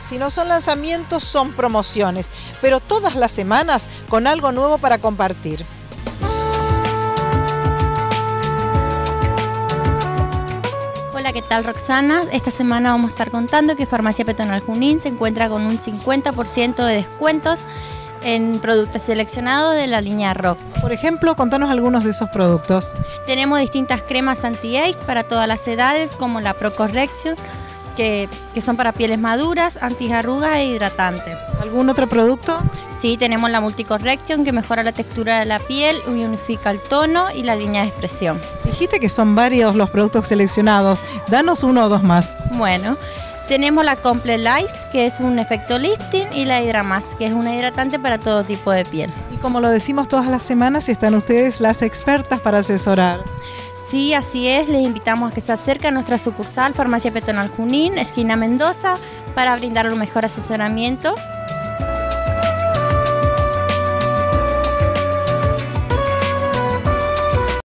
Si no son lanzamientos, son promociones, pero todas las semanas con algo nuevo para compartir. Hola, ¿qué tal, Roxana? Esta semana vamos a estar contando que Farmacia Peatonal Junín se encuentra con un 50% de descuentos en productos seleccionados de la línea Rock. Por ejemplo, contanos algunos de esos productos. Tenemos distintas cremas anti-age para todas las edades, como la Pro Correction, que son para pieles maduras, antiarrugas e hidratante. ¿Algún otro producto? Sí, tenemos la Multi Correction, que mejora la textura de la piel, unifica el tono y la línea de expresión. Dijiste que son varios los productos seleccionados. Danos uno o dos más. Bueno, tenemos la Complete Life, que es un efecto lifting, y la Hydra Mask, que es una hidratante para todo tipo de piel. Y como lo decimos todas las semanas, están ustedes las expertas para asesorar. Sí, así es. Les invitamos a que se acerquen a nuestra sucursal Farmacia Peatonal Junín, esquina Mendoza, para brindar un mejor asesoramiento.